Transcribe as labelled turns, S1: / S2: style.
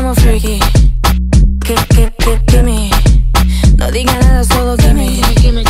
S1: como freaky. Gimme. No diga nada, solo gimme.